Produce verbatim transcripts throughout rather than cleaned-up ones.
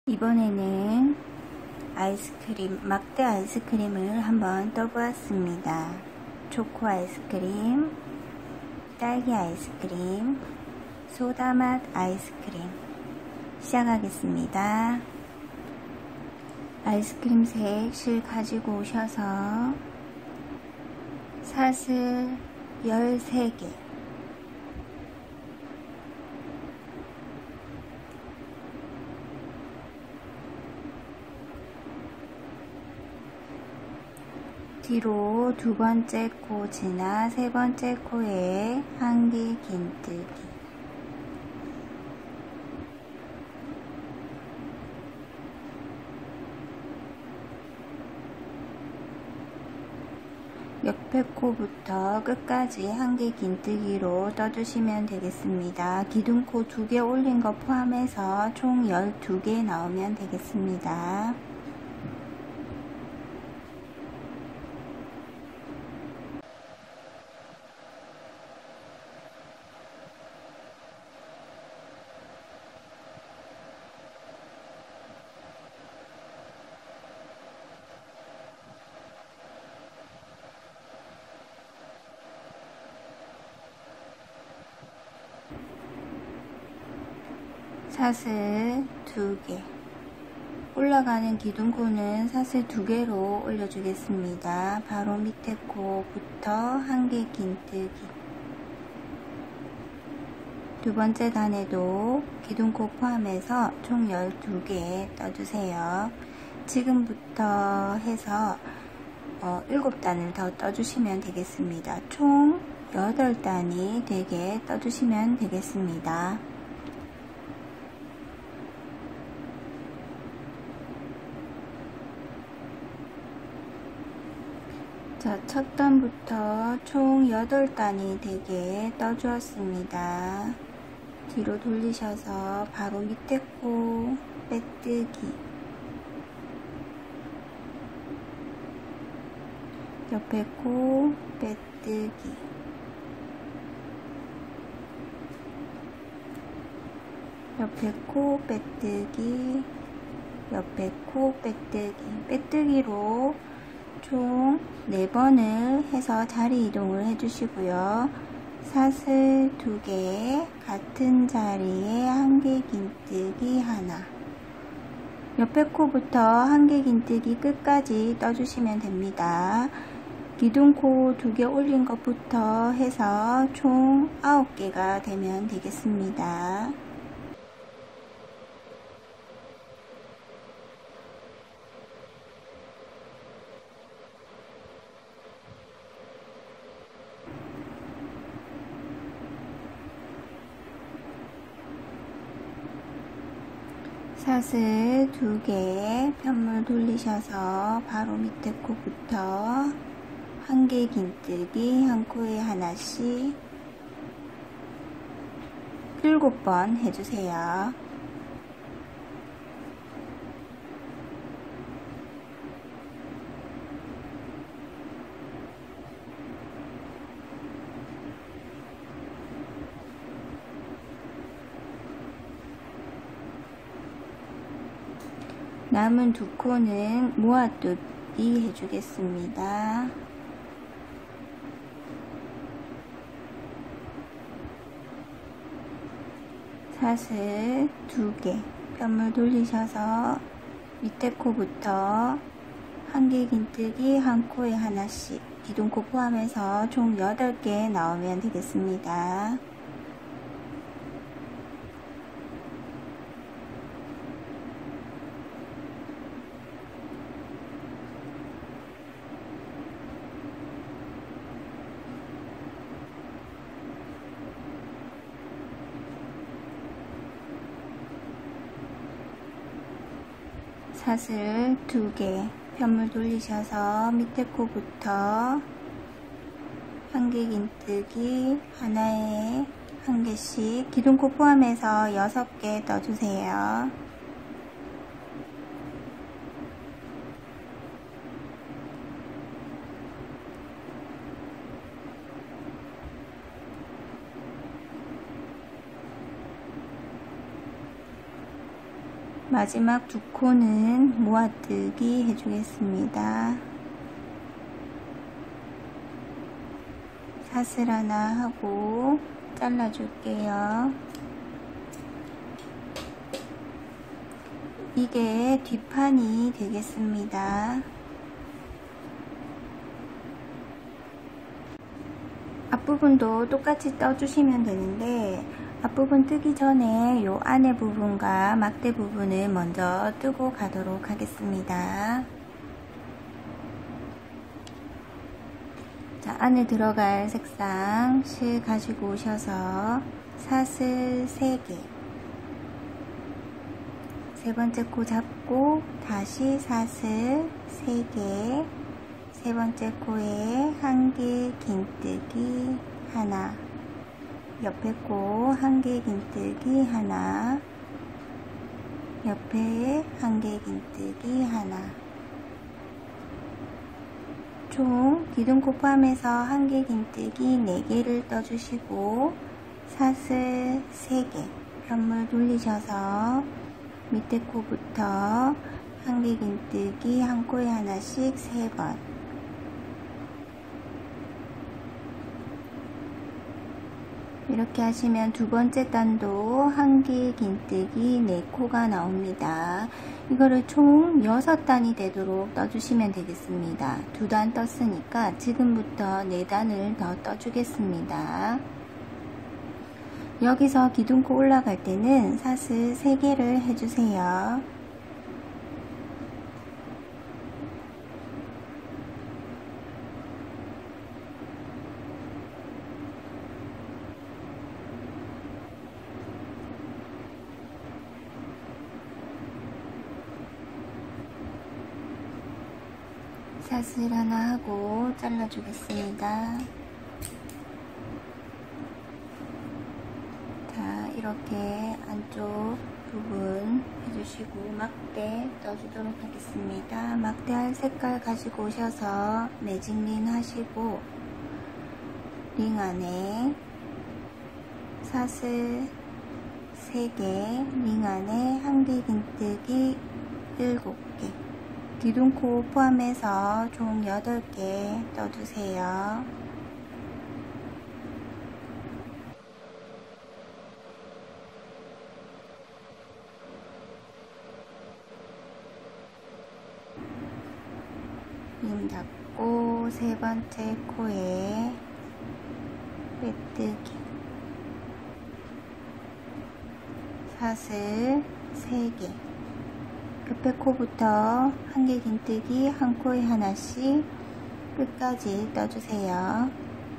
이번에는 아이스크림, 막대 아이스크림을 한번 떠보았습니다. 초코 아이스크림, 딸기 아이스크림, 소다맛 아이스크림 시작하겠습니다. 아이스크림 색 실 가지고 오셔서 사슬 열세 개, 뒤로 두 번째 코 지나 세 번째 코에 한 개 긴뜨기, 옆에 코부터 끝까지 한 개 긴뜨기로 떠주시면 되겠습니다. 기둥코 두 개 올린 거 포함해서 총 열두 개 나오면 되겠습니다. 사슬 두 개, 올라가는 기둥코는 사슬 두 개로 올려주겠습니다. 바로 밑에 코부터 한 개 긴뜨기, 두 번째 단에도 기둥코 포함해서 총 열두 개 떠주세요. 지금부터 해서 어, 일곱 단을 더 떠주시면 되겠습니다. 총 여덟 단이 되게 떠주시면 되겠습니다. 자, 첫 단부터 총 여덟 단이 되게 떠주었습니다. 뒤로 돌리셔서 바로 밑에 코 빼뜨기, 옆에 코 빼뜨기, 옆에 코 빼뜨기, 옆에 코 빼뜨기, 빼뜨기로 총 네 번을 해서 자리 이동을 해주시고요. 사슬 두 개, 같은 자리에 한 개 긴뜨기 하나, 옆에 코부터 한 개 긴뜨기 끝까지 떠주시면 됩니다. 기둥코 두 개 올린 것부터 해서 총 아홉 개가 되면 되겠습니다. 사슬 두 개, 편물 돌리셔서 바로 밑에 코부터 한 개 긴뜨기, 한 코에 하나씩 일곱 번 해주세요. 남은 두 코는 모아두기 해주겠습니다. 사슬 두 개, 편물 돌리셔서 밑에 코부터 한 개 긴뜨기, 한 코에 하나씩, 기둥코 포함해서 총 여덟 개 나오면 되겠습니다. 사슬 두 개, 편물 돌리셔서 밑에 코부터 한 개 긴뜨기, 하나에 한 개씩, 기둥코 포함해서 여섯 개 떠주세요. 마지막 두 코는 모아뜨기 해주겠습니다. 사슬 하나 하고 잘라줄게요. 이게 뒷판이 되겠습니다. 앞부분도 똑같이 떠주시면 되는데, 앞부분 뜨기 전에 요 안에 부분과 막대 부분을 먼저 뜨고 가도록 하겠습니다. 자, 안에 들어갈 색상 실 가지고 오셔서 사슬 세 개, 세 번째 코 잡고 다시 사슬 세 개, 세 번째 코에 한 개 긴뜨기 하나, 옆에 코 한 개 긴뜨기 하나, 옆에 한 개 긴뜨기 하나. 총 기둥코 포함해서 한 개 긴뜨기 네 개를 떠주시고 사슬 세 개, 편물 돌리셔서 밑에 코부터 한 개 긴뜨기 한 코에 하나씩 세 번, 이렇게 하시면 두 번째 단도 한 개 긴뜨기 네 코가 나옵니다. 이거를 총 여섯 단이 되도록 떠주시면 되겠습니다. 두 단 떴으니까 지금부터 네 단을 더 떠주겠습니다. 여기서 기둥코 올라갈 때는 사슬 세 개를 해주세요. 사슬 하나 하고 잘라주겠습니다. 자, 이렇게 안쪽 부분 해주시고 막대 떠주도록 하겠습니다. 막대 할 색깔 가지고 오셔서 매직링 하시고 링 안에 사슬 세 개, 링 안에 한 개 긴뜨기 일곱 개, 기둥코 포함해서 총 여덟 개 떠주세요. 림 잡고 세 번째 코에 빼뜨기, 사슬 세 개, 옆에 코부터 한 개 긴뜨기 한 코에 하나씩 끝까지 떠주세요.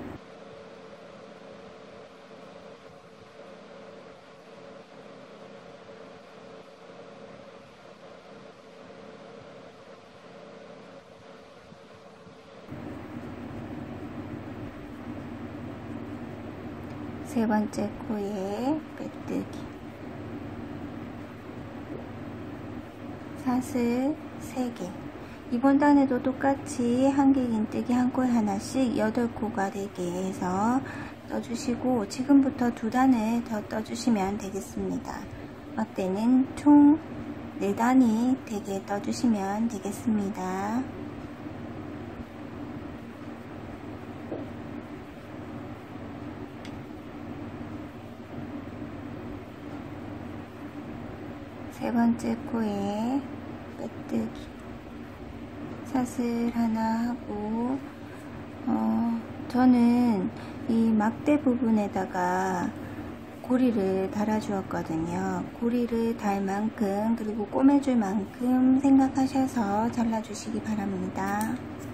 세 번째 코에 빼뜨기, 사슬 세 개. 이번 단에도 똑같이 한 개 긴뜨기 한 코에 하나씩 여덟 코가 되게 해서 떠주시고 지금부터 두 단을 더 떠주시면 되겠습니다. 막대는 총 네 단이 되게 떠주시면 되겠습니다. 세 번째 코에 빼뜨기, 사슬 하나 하고 어, 저는 이 막대 부분에다가 고리를 달아 주었거든요. 고리를 달 만큼 그리고 꼬매줄 만큼 생각하셔서 잘라 주시기 바랍니다.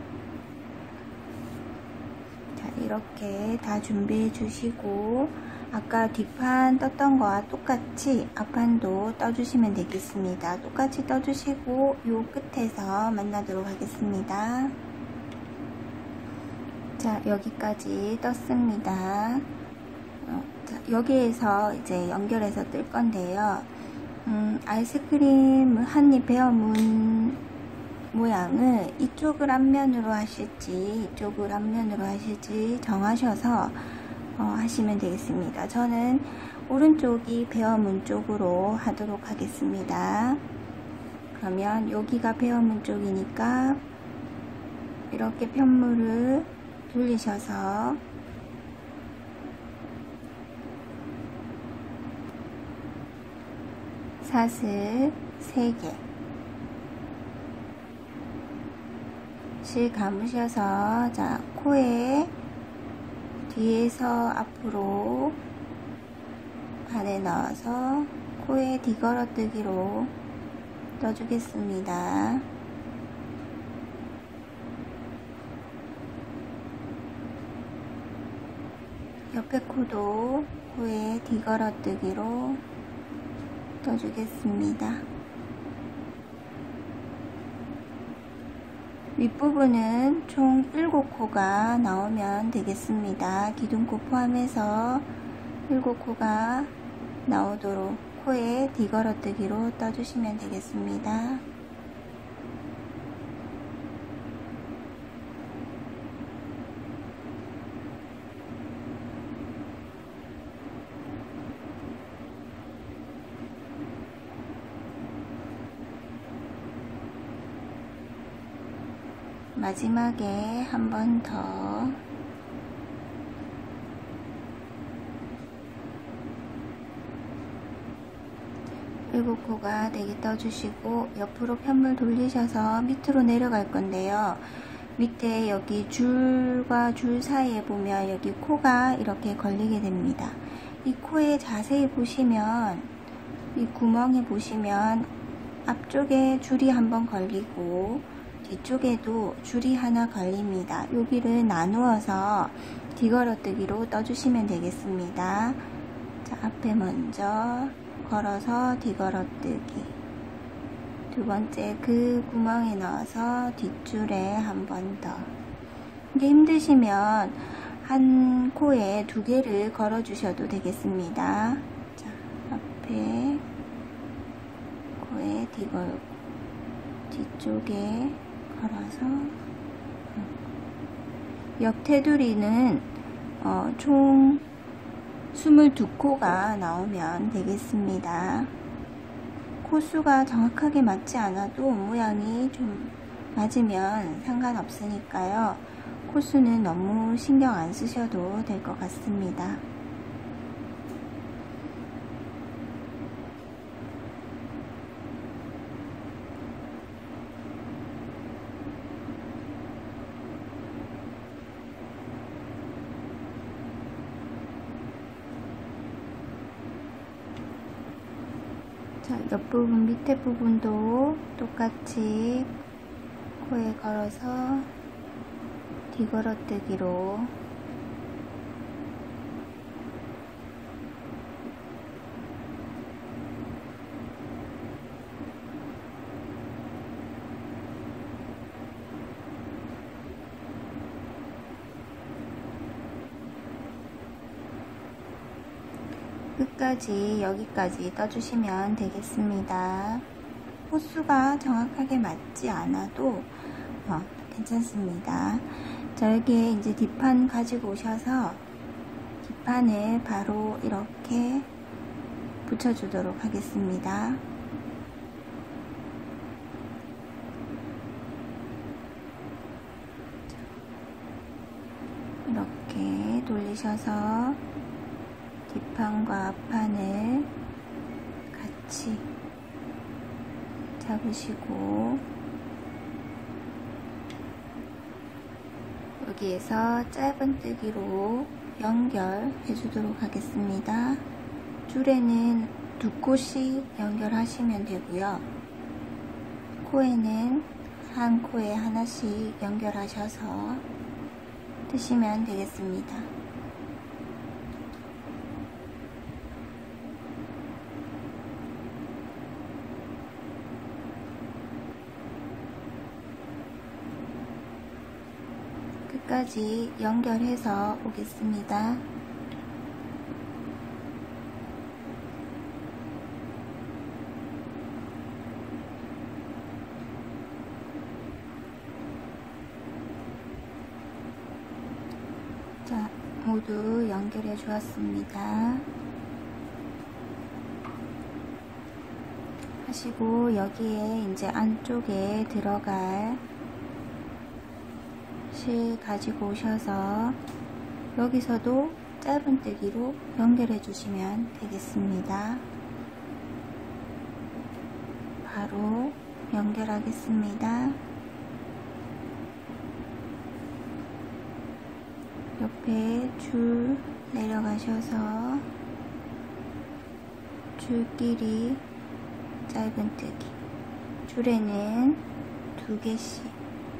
자, 이렇게 다 준비해 주시고 아까 뒷판 떴던 거와 똑같이 앞판도 떠주시면 되겠습니다. 똑같이 떠주시고 요 끝에서 만나도록 하겠습니다. 자, 여기까지 떴습니다. 어, 자, 여기에서 이제 연결해서 뜰 건데요. 음, 아이스크림 한 입 베어문 모양을 이쪽을 앞면으로 하실지 이쪽을 앞면으로 하실지 정하셔서 어, 하시면 되겠습니다. 저는 오른쪽이 배어문 쪽으로 하도록 하겠습니다. 그러면 여기가 배어문 쪽이니까 이렇게 편물을 돌리셔서 사슬 세 개 실 감으셔서 자 코에 뒤에서 앞으로 반에 넣어서 코에 뒤걸어뜨기로 떠주겠습니다. 옆에 코도 코에 뒤걸어뜨기로 떠주겠습니다. 윗부분은 총 일곱 코가 나오면 되겠습니다. 기둥코 포함해서 일곱 코가 나오도록 코에 뒤걸어뜨기로 떠주시면 되겠습니다. 마지막에 한 번 더 일곱 코가 되게 떠주시고 옆으로 편물 돌리셔서 밑으로 내려갈 건데요. 밑에 여기 줄과 줄 사이에 보면 여기 코가 이렇게 걸리게 됩니다. 이 코에 자세히 보시면 이 구멍에 보시면 앞쪽에 줄이 한번 걸리고 뒤쪽에도 줄이 하나 걸립니다. 여기를 나누어서 뒤걸어뜨기로 떠주시면 되겠습니다. 자, 앞에 먼저 걸어서 뒤걸어뜨기, 두 번째 그 구멍에 넣어서 뒷줄에 한 번 더. 이게 힘드시면 한 코에 두 개를 걸어 주셔도 되겠습니다. 자, 앞에 코에 뒤걸고 뒤쪽에 걸어서 옆 테두리는 어, 총 이십이 코가 나오면 되겠습니다. 코수가 정확하게 맞지 않아도 모양이 좀 맞으면 상관없으니까요. 코수는 너무 신경 안 쓰셔도 될 것 같습니다. 자, 옆부분 밑에 부분도 똑같이 코에 걸어서 뒤걸어뜨기로 끝까지 여기까지 떠주시면 되겠습니다. 호수가 정확하게 맞지 않아도 어, 괜찮습니다. 자, 여기에 이제 뒷판 가지고 오셔서 뒷판을 바로 이렇게 붙여주도록 하겠습니다. 이렇게 돌리셔서 뒷판과 앞판을 같이 잡으시고 여기에서 짧은 뜨기로 연결해 주도록 하겠습니다. 줄에는 두 코씩 연결하시면 되고요. 코에는 한 코에 하나씩 연결하셔서 뜨시면 되겠습니다. 끝까지 연결해서 오겠습니다. 자, 모두 연결해 주었습니다. 하시고 여기에 이제 안쪽에 들어갈 실 가지고 오셔서 여기서도 짧은뜨기로 연결해 주시면 되겠습니다. 바로 연결하겠습니다. 옆에 줄 내려가셔서 줄끼리 짧은뜨기, 줄에는 두 개씩.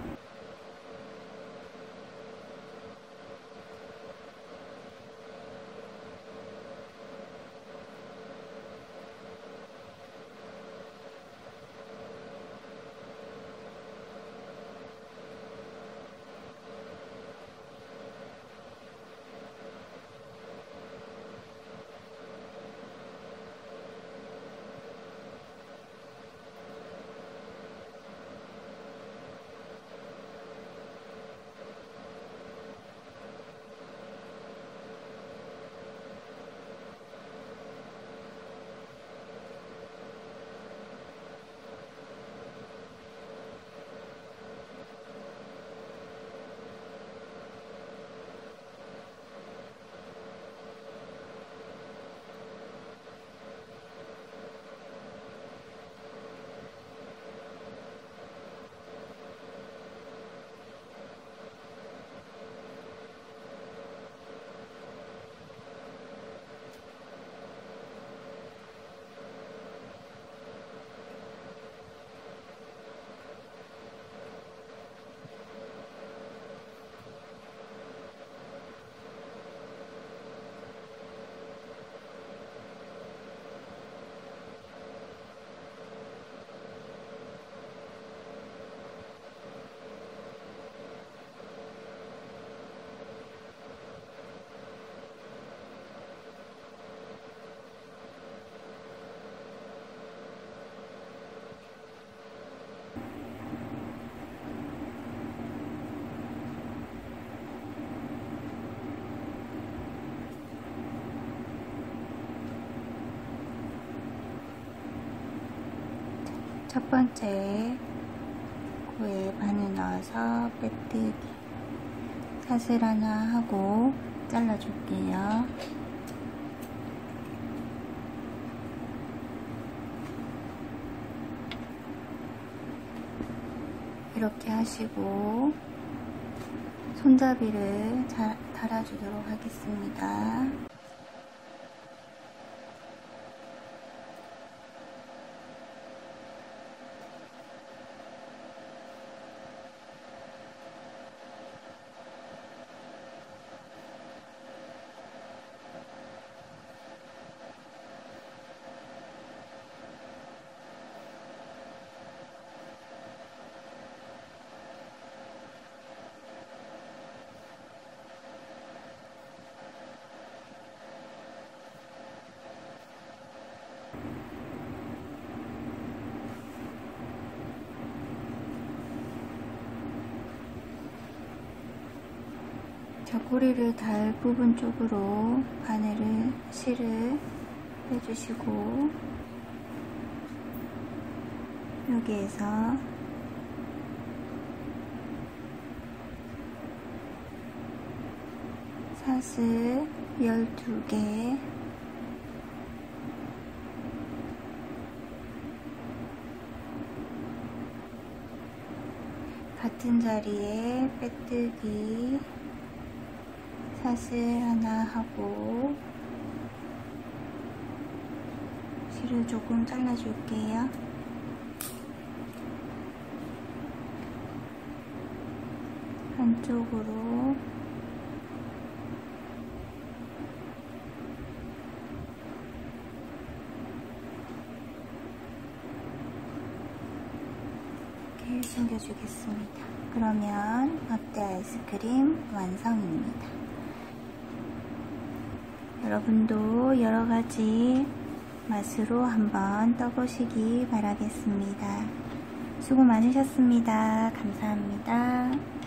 첫 번째 코에 바늘 넣어서 빼뜨기 사슬 하나 하고 잘라 줄게요. 이렇게 하시고 손잡이를 잘 달아주도록 하겠습니다. 자, 꼬리를 달 부분 쪽으로 바늘을, 실을 빼주시고 여기에서 사슬 열두 개 같은 자리에 빼뜨기 사슬 하나 하고 실을 조금 잘라 줄게요. 한쪽으로 이렇게 숨겨주겠습니다. 그러면 어때 아이스크림 완성입니다. 여러분도 여러가지 맛으로 한번 떠보시기 바라겠습니다. 수고 많으셨습니다. 감사합니다.